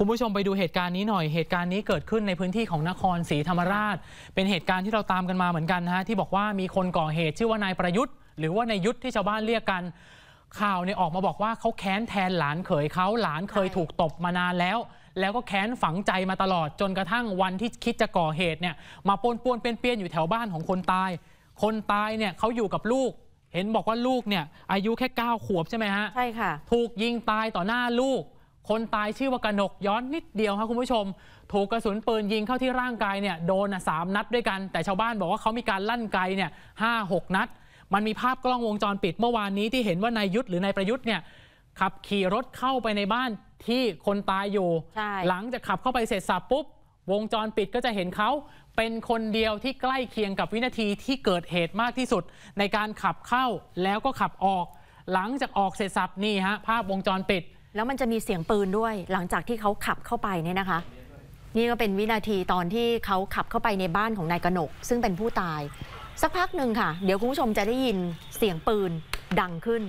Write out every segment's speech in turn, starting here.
คุณผู้ชมไปดูเหตุการณ์นี้หน่อยเหตุการณ์นี้เกิดขึ้นในพื้นที่ของนครศรีธรรมราชเป็นเหตุการณ์ที่เราตามกันมาเหมือนกันนะฮะที่บอกว่ามีคนก่อเหตุชื่อว่านายประยุทธ์หรือว่านายยุทธที่ชาวบ้านเรียกกันข่าวเนี่ยออกมาบอกว่าเขาแค้นแทนหลานเขยเขาหลานเคยถูกตบมานานแล้วก็แค้นฝังใจมาตลอดจนกระทั่งวันที่คิดจะก่อเหตุเนี่ยมาปนเปี้ยนอยู่แถวบ้านของคนตายเนี่ยเขาอยู่กับลูกเห็นบอกว่าลูกเนี่ยอายุแค่9 ขวบใช่ไหมฮะใช่ค่ะถูกยิงตายต่อหน้าลูกคนตายชื่อว่ากนกย้อนนิดเดียวครับคุณผู้ชมถูกกระสุนปืนยิงเข้าที่ร่างกายเนี่ยโดน3 นัดด้วยกันแต่ชาวบ้านบอกว่าเขามีการลั่นไกเนี่ย5-6 นัดมันมีภาพกล้องวงจรปิดเมื่อวานนี้ที่เห็นว่านายยุทธหรือนายประยุทธ์เนี่ยขับขี่รถเข้าไปในบ้านที่คนตายอยู่หลังจากขับเข้าไปเสร็จสับปุ๊บวงจรปิดก็จะเห็นเขาเป็นคนเดียวที่ใกล้เคียงกับวินาทีที่เกิดเหตุมากที่สุดในการขับเข้าแล้วก็ขับออกหลังจากออกเสร็จสับนี่ฮะภาพวงจรปิดแล้วมันจะมีเสียงปืนด้วยหลังจากที่เขาขับเข้าไปเนี่ยนะคะนี่ก็เป็นวินาทีตอนที่เขาขับเข้าไปในบ้านของนายกนกซึ่งเป็นผู้ตายสักพักหนึ่งค่ะเดี๋ยวคุณผู้ชมจะได้ยินเสียงปืนดังขึ้น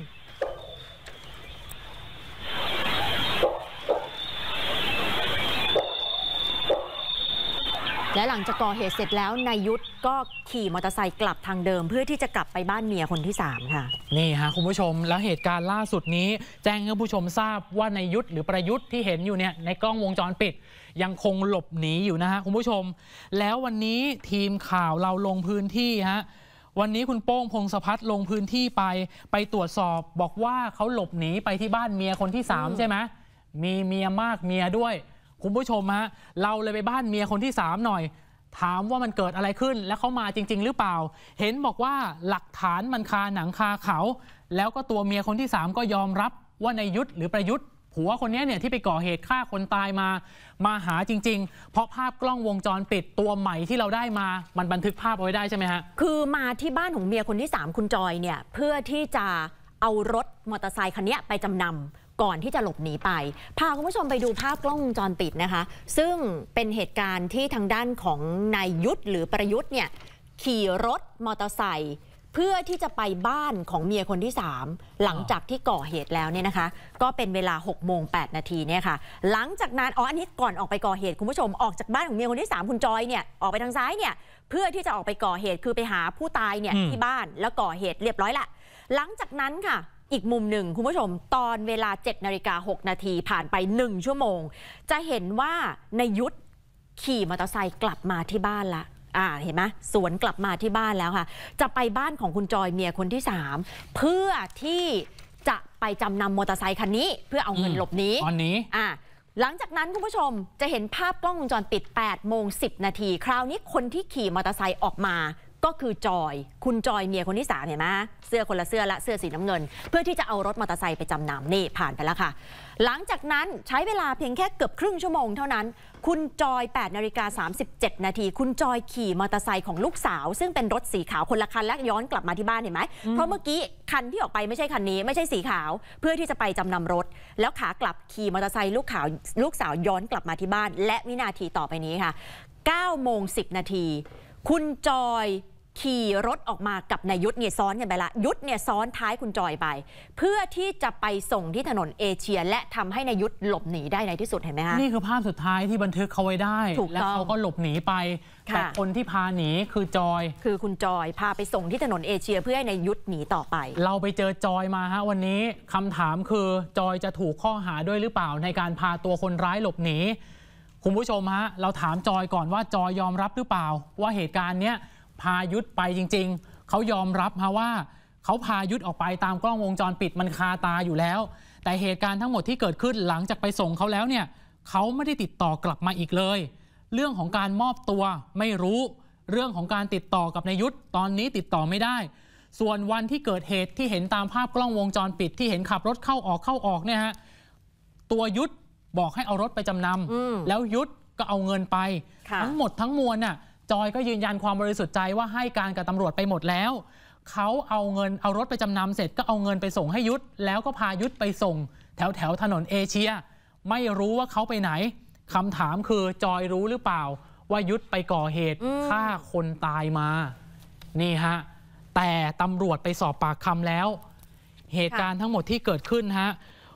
และหลังจากก่อเหตุเสร็จแล้วนายยุทธก็ขี่มอเตอร์ไซค์กลับทางเดิมเพื่อที่จะกลับไปบ้านเมียคนที่3ค่ะนี่ฮะคุณผู้ชมแล้วเหตุการณ์ล่าสุดนี้แจ้งให้ผู้ชมทราบว่านายยุทธหรือประยุทธ์ที่เห็นอยู่เนี่ยในกล้องวงจรปิดยังคงหลบหนีอยู่นะฮะคุณผู้ชมแล้ววันนี้ทีมข่าวเราลงพื้นที่ฮะวันนี้คุณโป้งพงศพัฒน์ลงพื้นที่ไปตรวจสอบบอกว่าเขาหลบหนีไปที่บ้านเมียคนที่3ใช่ไหมมีเมียมากเมียด้วยคุณผู้ชมฮะเราเลยไปบ้านเมียคนที่3หน่อยถามว่ามันเกิดอะไรขึ้นและเขามาจริงๆหรือเปล่าเห็นบอกว่าหลักฐานมันคาหนังคาเขาแล้วก็ตัวเมียคนที่3ก็ยอมรับว่านายยุทธหรือประยุทธ์ผัวคนนี้เนี่ยที่ไปก่อเหตุฆ่าคนตายมาหาจริงๆเพราะภาพกล้องวงจรปิดตัวใหม่ที่เราได้มามันบันทึกภาพเอาไว้ได้ใช่ไหมฮะคือมาที่บ้านของเมียคนที่3คุณจอยเนี่ยเพื่อที่จะเอารถมอเตอร์ไซค์คันนี้ไปจำนำก่อนที่จะหลบหนีไปพาคุณผู้ชมไปดูภาพกล้องวงจรปิดนะคะซึ่งเป็นเหตุการณ์ที่ทางด้านของนายยุทธหรือประยุทธ์เนี่ยขี่รถมอเตอร์ไซค์เพื่อที่จะไปบ้านของเมียคนที่3หลังจากที่ก่อเหตุแล้วเนี่ยนะคะก็เป็นเวลา6:08 นาทีเนี่ยค่ะหลังจากนั้นอันนี้ก่อนออกไปก่อเหตุคุณผู้ชมออกจากบ้านของเมียคนที่3คุณจอยเนี่ยออกไปทางซ้ายเนี่ยเพื่อที่จะออกไปก่อเหตุคือไปหาผู้ตายเนี่ยที่บ้านแล้วก่อเหตุเรียบร้อยละหลังจากนั้นค่ะอีกมุมหนึ่งคุณผู้ชมตอนเวลา7:06 นาทีผ่านไป1 ชั่วโมงจะเห็นว่านายยุทธขี่มอเตอร์ไซค์กลับมาที่บ้านละเห็นไหมสวนกลับมาที่บ้านแล้วค่ะจะไปบ้านของคุณจอยเมียคนที่3เพื่อที่จะไปจำนำมอเตอร์ไซค์คันนี้เพื่อเอาเงินหลบหนีตอนนี้หลังจากนั้นคุณผู้ชมจะเห็นภาพกล้องวงจรปิด8:10 นาทีคราวนี้คนที่ขี่มอเตอร์ไซค์ออกมาก็คือจอยคุณจอยเมียคนที่3เห็นไหมเสื้อคนละเสื้อละเสื้อสีน้ำเงินเพื่อที่จะเอารถมอเตอร์ไซค์ไปจำนำนี่ผ่านไปแล้วค่ะหลังจากนั้นใช้เวลาเพียงแค่เกือบครึ่งชั่วโมงเท่านั้นคุณจอย8:37 นาทีคุณจอยขี่มอเตอร์ไซค์ของลูกสาวซึ่งเป็นรถสีขาวคนละคันและย้อนกลับมาที่บ้านเห็นไหมเพราะเมื่อกี้คันที่ออกไปไม่ใช่คันนี้ไม่ใช่สีขาวเพื่อที่จะไปจำนำรถแล้วขากลับขี่มอเตอร์ไซค์ลูกสาวย้อนกลับมาที่บ้านและวินาทีต่อไปนี้ค่ะ9:10 นาทีคุณจอยขี่รถออกมากับนายยุทธเนี่ยซ้อนกันไปละยุทธเนี่ยซ้อนท้ายคุณจอยไปเพื่อที่จะไปส่งที่ถนนเอเชียและทำให้นายยุทธหลบหนีได้ในที่สุดเห็นไหมคะนี่คือภาพสุดท้ายที่บันทึกเขาไว้ได้และเขาก็หลบหนีไปแต่คนที่พาหนีคือจอยคือคุณจอยพาไปส่งที่ถนนเอเชียเพื่อให้นายยุทธหนีต่อไปเราไปเจอจอยมาฮะวันนี้คำถามคือจอยจะถูกข้อหาด้วยหรือเปล่าในการพาตัวคนร้ายหลบหนีคุณผู้ชมฮะเราถามจอยก่อนว่าจอยยอมรับหรือเปล่าว่าเหตุการณ์เนี้ยพายุทธไปจริงๆเขายอมรับว่าเขาพายุทธออกไปตามกล้องวงจรปิดมันคาตาอยู่แล้วแต่เหตุการณ์ทั้งหมดที่เกิดขึ้นหลังจากไปส่งเขาแล้วเนี่ยเขาไม่ได้ติดต่อกลับมาอีกเลยเรื่องของการมอบตัวไม่รู้เรื่องของการติดต่อกับนายยุทธตอนนี้ติดต่อไม่ได้ส่วนวันที่เกิดเหตุที่เห็นตามภาพกล้องวงจรปิดที่เห็นขับรถเข้าออกเนี่ยฮะตัวยุทธบอกให้เอารถไปจำนำแล้วยุทธก็เอาเงินไปทั้งหมดทั้งมวลน่ะจอยก็ยืนยันความบริสุทธิ์ใจว่าให้การกับตำรวจไปหมดแล้วเขาเอารถไปจำนำเสร็จก็เอาเงินไปส่งให้ยุทธแล้วก็พายุทธไปส่งแถวถนนเอเชียไม่รู้ว่าเขาไปไหนคำถามคือจอยรู้หรือเปล่าว่ายุทธไปก่อเหตุฆ่าคนตายมานี่ฮะแต่ตำรวจไปสอบปากคำแล้วเหตุการณ์ทั้งหมดที่เกิดขึ้นฮะ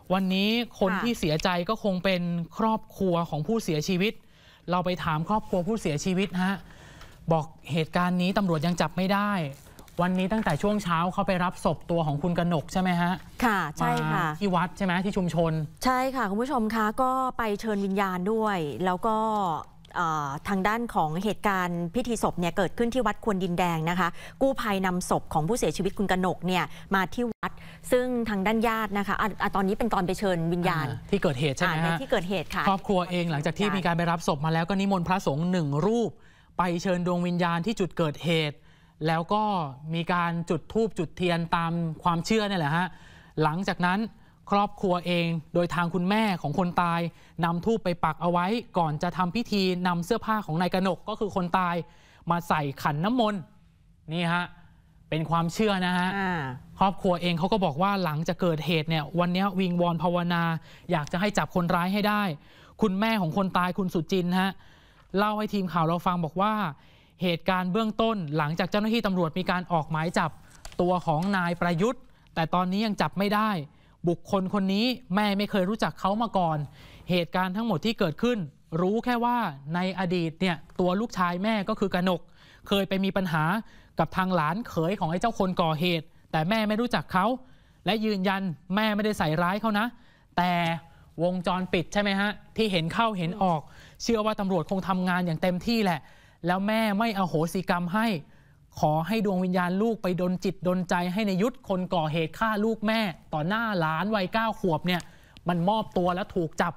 วันนี้คนที่เสียใจก็คงเป็นครอบครัวของผู้เสียชีวิตเราไปถามครอบครัวผู้เสียชีวิตฮะบอกเหตุการณ์นี้ตำรวจยังจับไม่ได้วันนี้ตั้งแต่ช่วงเช้าเขาไปรับศพตัวของคุณกนกใช่ไหมฮะค่ะใช่ค่ะที่วัดใช่ไหมที่ชุมชนใช่ค่ะคุณผู้ชมคะก็ไปเชิญวิญญาณด้วยแล้วก็ทางด้านของเหตุการณ์พิธีศพเนี่ยเกิดขึ้นที่วัดควนดินแดงนะคะกู้ภัยนำศพของผู้เสียชีวิตคุณกนกเนี่ยมาที่วัดซึ่งทางด้านญาตินะคะตอนนี้เป็นตอนไปเชิญวิญญาณที่เกิดเหตุใช่ไหมฮะที่เกิดเหตุค่ะครอบครัวเองหลังจากที่มีการไปรับศพมาแล้วก็นิมนต์พระสงฆ์1 รูปไปเชิญดวงวิญญาณที่จุดเกิดเหตุแล้วก็มีการจุดธูปจุดเทียนตามความเชื่อนี่แหละฮะหลังจากนั้นครอบครัวเองโดยทางคุณแม่ของคนตายนำธูปไปปักเอาไว้ก่อนจะทำพิธีนำเสื้อผ้าของนายกนกก็คือคนตายมาใส่ขันน้ำมนต์นี่ฮะเป็นความเชื่อนะฮะครอบครัวเองเขาก็บอกว่าหลังจากเกิดเหตุเนี่ยวันนี้วิงวอนภาวนาอยากจะให้จับคนร้ายให้ได้คุณแม่ของคนตายคุณสุจินฮะเล่าให้ทีมข่าวเราฟังบอกว่าเหตุการณ์เบื้องต้นหลังจากเจ้าหน้าที่ตำรวจมีการออกหมายจับตัวของนายประยุทธ์แต่ตอนนี้ยังจับไม่ได้บุคคลคนนี้แม่ไม่เคยรู้จักเขามาก่อนเหตุการณ์ทั้งหมดที่เกิดขึ้นรู้แค่ว่าในอดีตเนี่ยตัวลูกชายแม่ก็คือกนกเคยไปมีปัญหากับทางหลานเขยของไอ้เจ้าคนก่อเหตุแต่แม่ไม่รู้จักเขาและยืนยันแม่ไม่ได้ใส่ร้ายเขานะแต่วงจรปิดใช่ไหมฮะที่เห็นเข้าเห็นออกเชื่อว่าตำรวจคงทำงานอย่างเต็มที่แหละแล้วแม่ไม่อโหสิกรรมให้ขอให้ดวงวิญญาณลูกไปดลจิตดลใจให้ในยุทธคนก่อเหตุฆ่าลูกแม่ต่อหน้าหลานวัย9 ขวบเนี่ยมันมอบตัวแล้วถูกจับ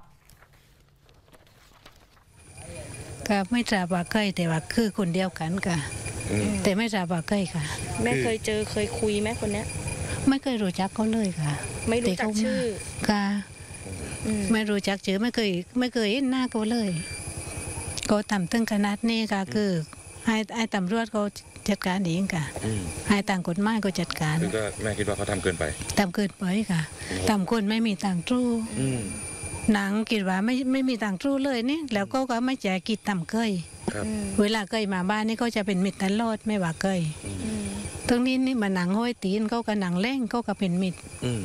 ก็ไม่ทราบว่าเคยแต่ว่าคือคนเดียวกันค่ะแต่ไม่ทราบว่าเคยค่ะแม่เคยเจอเคยคุยไหมคนเนี้ยไม่เคยรู้จักเขาเลยค่ะไม่รู้จักชื่อค่ะไม่รู้จักชื่อไม่เคยเห็นหน้าเขาเลยก็ทำถึงขนาดนี้ค่ะคือให้ตำรวจเขาจัดการเองค่ะให้ต่างกฎหมายก็จัดการคือก็แม่คิดว่าเขาทำเกินไปค่ะทำคนไม่มีต่างทรูหนังคิดว่าไม่มีต่างทรูเลยนี่แล้วก็ไม่แจกิดทำเคยเวลาเคยมาบ้านนี่ก็จะเป็นมิตรตลอดไม่ว่าเคยตรงนี้นี่มาหนังห้อยตีนเขากับหนังแร่งเขาก็เป็นมิตร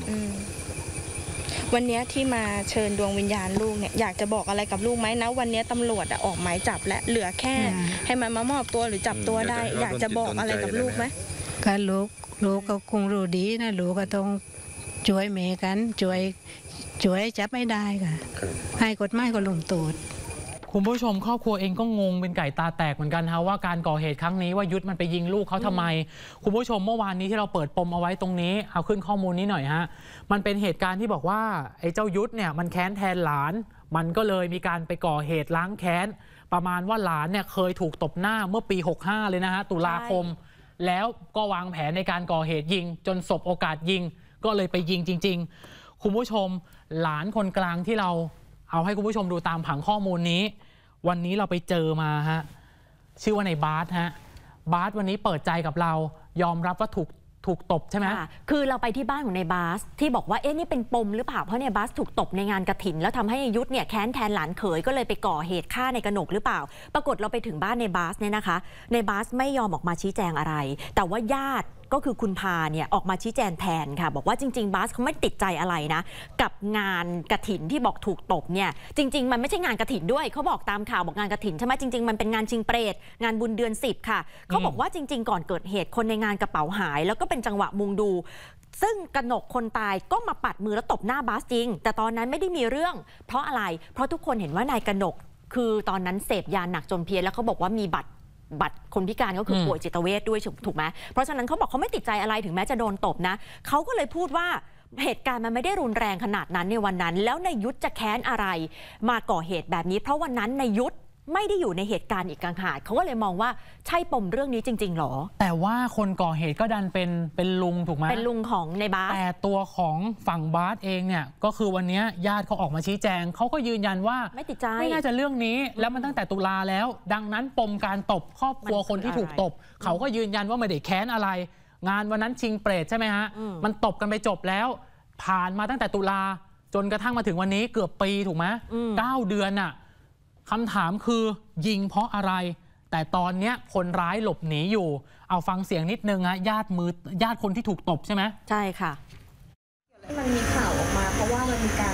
วันนี้ที่มาเชิญดวงวิญญาณลูกเนี่ยอยากจะบอกอะไรกับลูกไหมนะวันนี้ตำรวจออกหมายจับและเหลือแค่ให้มันมามอบตัวหรือจับตัวได้อยากจะบอกอะไรกับลูกไหมก็ลูกก็คงรู้ดีนะลูกก็ต้องช่วยแม่กันช่วยจับไม่ได้ค่ะให้กฎหมายก็ลงโทษคุณผู้ชมครอบครัวเองก็งงเป็นไก่ตาแตกเหมือนกันฮะว่าการก่อเหตุครั้งนี้ว่ายุทธมันไปยิงลูกเขาทำไมคุณผู้ชมเมื่อวานนี้ที่เราเปิดปมเอาไว้ตรงนี้เอาขึ้นข้อมูลนี้หน่อยฮะมันเป็นเหตุการณ์ที่บอกว่าไอ้เจ้ายุทธเนี่ยมันแค้นแทนหลานมันก็เลยมีการไปก่อเหตุล้างแค้นประมาณว่าหลานเนี่ยเคยถูกตบหน้าเมื่อปี65เลยนะฮะตุลาคมแล้วก็วางแผนในการก่อเหตุยิงจนสบโอกาสยิงก็เลยไปยิงจริงๆคุณผู้ชมหลานคนกลางที่เราเอาให้คุณผู้ชมดูตามผังข้อมูลนี้วันนี้เราไปเจอมาฮะชื่อว่าในบาสฮะบาสวันนี้เปิดใจกับเรายอมรับว่าถูกตบใช่ไหมคือเราไปที่บ้านของในบาสที่บอกว่านี่เป็นปมหรือเปล่าเพราะในบาสถูกตบในงานกฐินแล้วทำให้ยุทธเนี่ยแค้นแทนหลานเขยก็เลยไปก่อเหตุฆ่าในกนกหรือเปล่าปรากฏเราไปถึงบ้านในบาสเนี่ยนะคะในบาสไม่ยอมออกมาชี้แจงอะไรแต่ว่าญาติก็คือคุณพาเนี่ยออกมาชี้แจงแทนค่ะบอกว่าจริงๆบาสเขาไม่ติดใจอะไรนะกับงานกฐินที่บอกถูกตบเนี่ยจริงๆมันไม่ใช่งานกฐินด้วยเขาบอกตามข่าวบอกงานกฐินใช่ไหมจริงๆมันเป็นงานชิงเปรตงานบุญเดือน10ค่ะเขาบอกว่าจริงๆก่อนเกิดเหตุคนในงานกระเป๋าหายแล้วก็เป็นจังหวะมุงดูซึ่งกนกคนตายก็มาปัดมือแล้วตบหน้าบาสจริงแต่ตอนนั้นไม่ได้มีเรื่องเพราะอะไรเพราะทุกคนเห็นว่านายกนกคือตอนนั้นเสพยาหนักจนเพี้ยนแล้วเขาบอกว่ามีบัตรคนพิการก็คือป่วยจิตเวชด้วยถูกไหมเพราะฉะนั้นเขาบอกเขาไม่ติดใจอะไรถึงแม้จะโดนตบนะเขาก็เลยพูดว่าเหตุการณ์มันไม่ได้รุนแรงขนาดนั้นในวันนั้นแล้วนายยุทธจะแค้นอะไรมาก่อเหตุแบบนี้เพราะวันนั้นนายยุทธไม่ได้อยู่ในเหตุการณ์อีกต่างหากเขาก็เลยมองว่าใช่ปมเรื่องนี้จริงๆหรอแต่ว่าคนก่อเหตุก็ดันเป็นลุงถูกไหมเป็นลุงของในบาสแต่ตัวของฝั่งบาสเองเนี่ยก็คือวันนี้ญาติเขาออกมาชี้แจงเขาก็ยืนยันว่าไม่ติดใจไม่น่าจะเรื่องนี้แล้วมันตั้งแต่ตุลาแล้วดังนั้นปมการตบครอบครัวคนที่ถูกตบเขาก็ยืนยันว่าไม่ได้แค้นอะไรงานวันนั้นชิงเปรตใช่ไหมฮะมันตบกันไปจบแล้วผ่านมาตั้งแต่ตุลาจนกระทั่งมาถึงวันนี้เกือบปีถูกไหม9 เดือนน่ะคำถามคือยิงเพราะอะไรแต่ตอนนี้คนร้ายหลบหนีอยู่เอาฟังเสียงนิดนึงฮะญาติคนที่ถูกตบใช่ไหมใช่ค่ะมันมีข่าวออกมาเพราะว่ามันมีการ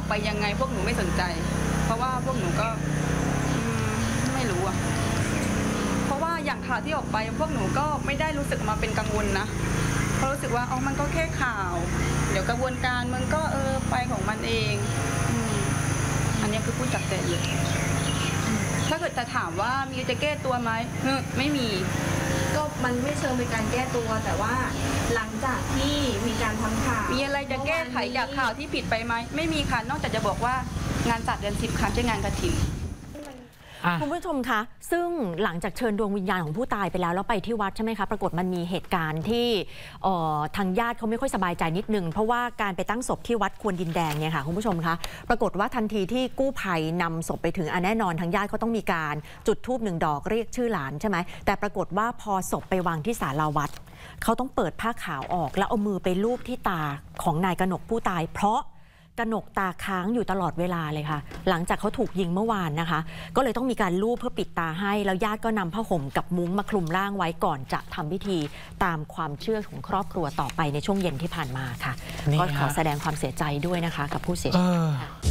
ไปยังไงพวกหนูไม่สนใจเพราะว่าพวกหนูก็ไม่รู้อะเพราะว่าอย่างข่าวที่ออกไปพวกหนูก็ไม่ได้รู้สึกมาเป็นกังวลนะเพราะรู้สึกว่ามันก็แค่ข่าวเดี๋ยวกระบวนการมันก็ไปของมันเองอันนี้คือพูดจากใจเลยถ้าเกิดจะถามว่ามีจะแก้ตัวไหมไม่มีก็มันไม่เชิงเป็นการแก้ตัวแต่ว่าหลังจากที่มีการทำข่าวมีอะไรจะแก้ไขจากข่าวที่ผิดไปไหมไม่มีค่ะนอกจากจะบอกว่างานจัดเดือน10ค่ะใช่งานกฐินคุณผู้ชมคะซึ่งหลังจากเชิญดวงวิญญาณของผู้ตายไปแล้วไปที่วัดใช่ไหมคะปรากฏมันมีเหตุการณ์ที่ทางญาติเขาไม่ค่อยสบายใจนิดนึงเพราะว่าการไปตั้งศพที่วัดควนดินแดงเนี่ยค่ะคุณผู้ชมคะปรากฏว่าทันทีที่กู้ภัยนำศพไปถึงแน่นอนทางญาติเขาต้องมีการจุดธูป1 ดอกเรียกชื่อหลานใช่ไหมแต่ปรากฏว่าพอศพไปวางที่ศาลาวัดเขาต้องเปิดผ้าขาวออกแล้วเอามือไปลูบที่ตาของนายกนกผู้ตายเพราะกนกตาค้างอยู่ตลอดเวลาเลยค่ะหลังจากเขาถูกยิงเมื่อวานนะคะก็เลยต้องมีการลูบเพื่อปิดตาให้แล้วญาติก็นำผ้าห่มกับมุ้งมาคลุมร่างไว้ก่อนจะทำพิธีตามความเชื่อของครอบครัวต่อไปในช่วงเย็นที่ผ่านมาค่ะก็ขอแสดงความเสียใจด้วยนะคะกับผู้เสียชีวิต